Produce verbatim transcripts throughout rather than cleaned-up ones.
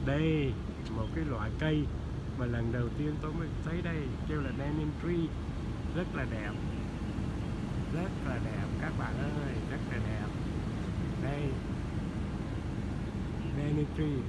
Đây một cái loại cây mà lần đầu tiên tôi mới thấy đây, kêu là banyan tree, rất là đẹp, rất là đẹp các bạn ơi, rất là đẹp. Đây banyan tree,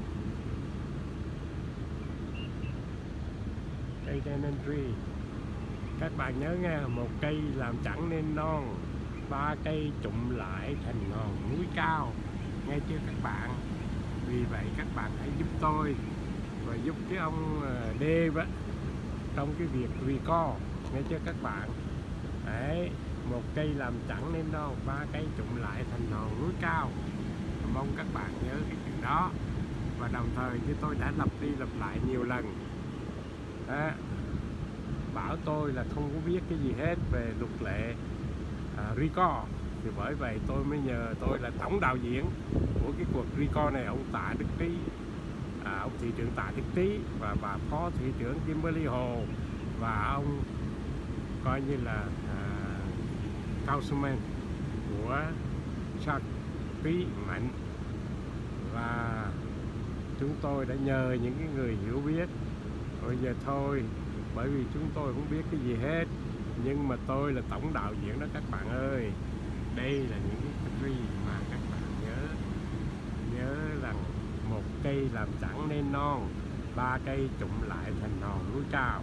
cây banyan tree. Các bạn nhớ nha, một cây làm chẳng nên non, ba cây chụm lại thành ngọn núi cao, nghe chưa các bạn? Vì vậy các bạn hãy giúp tôi và giúp cái ông Dave á, trong cái việc record, nghe chưa các bạn? Đấy, một cây làm chẳng nên non, ba cây chụm lại thành ngọn núi cao. Mong các bạn nhớ cái chuyện đó. Và đồng thời như tôi đã lặp đi lặp lại nhiều lần đó, bảo tôi là không có biết cái gì hết về luật lệ à, record, thì bởi vậy tôi mới nhờ tôi là tổng đạo diễn của cái cuộc record này, ông Tạ Đức Trí, à, ông thị trưởng Tạ Đức Trí và bà phó thị trưởng Kimberly Hồ, và ông coi như là à, councilman của Charles Trí Mạnh. Và chúng tôi đã nhờ những cái người hiểu biết. Bây giờ thôi, bởi vì chúng tôi không biết cái gì hết, nhưng mà tôi là tổng đạo diễn đó các bạn ơi. Đây là những cái tree mà các bạn nhớ nhớ rằng một cây làm chẳng nên non, ba cây chụm lại thành ngọn núi cao.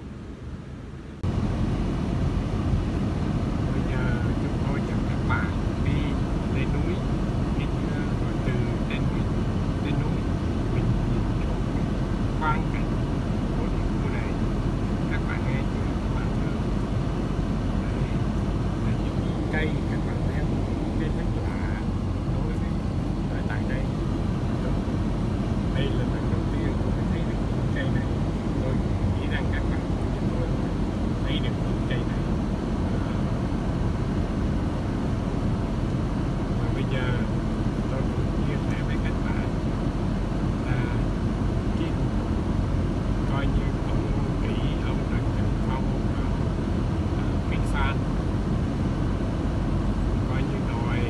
Bây giờ chúng tôi dẫn các bạn đi lên núi, đi rồi từ trên núi lên núi mình nhìn chỗ quang cảnh của địa phương này. Các bạn nghe chưa các bạn thương? Đây là những cây các bạn thấy không? Cây rất lạ đối với ở tại đây. Đây là lần đầu tiên tôi thấy được cây này. Tôi nghĩ rằng các bạn như tôi thấy được cây này. Và bây giờ tôi muốn chia sẻ với các bạn là cái coi như ông Mỹ, ông Trần Trần Phong và ông Minh Phan coi như đòi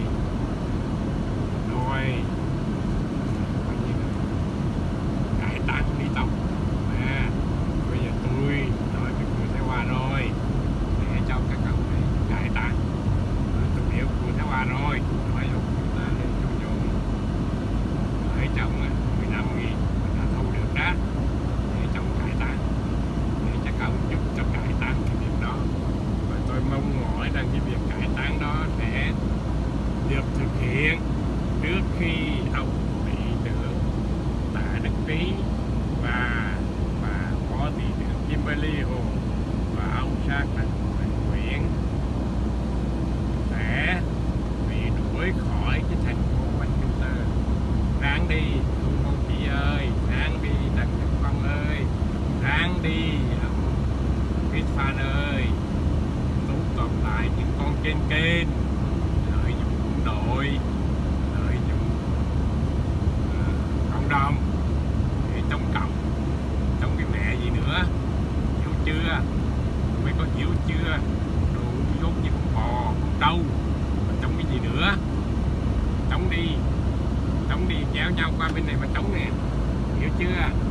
đòi coi như là cải tạo đi tộc. À, bây giờ tôi nói với cô Thái Hoa rồi để cho các cậu này cải tạo. Tôi hiểu cô Thái Hoa rồi, nói ông chúng ta lên cho vô ở trong mười năm nghìn mình đã thu được đó, để trong cải tạo, để cho cậu giúp cho cải tạo cái việc đó. Và tôi mong mỏi rằng cái việc cải tạo đó sẽ được thực hiện trước khi ông thị trưởng Tạ Đức Trí và và phó thị trưởng Kimberly Hồ và ông Sa Thành Nguyễn sẽ bị đuổi khỏi cái thành phố Washington. Ráng đi cô chị ơi, ráng đi Trần Nhật Phong ơi, ráng đi ông Chris Phan ơi, tú tóm lại những con trên kênh lợi dụng quân đội, lợi dụng uh, cộng đồng để chống cộng, chống cái mẹ gì nữa, hiểu chưa? Mới có hiểu chưa? Đồ dốt như con bò, con trâu, mà chống cái gì nữa? Chống đi, chống đi, kéo nhau qua bên này mà chống nè, hiểu chưa?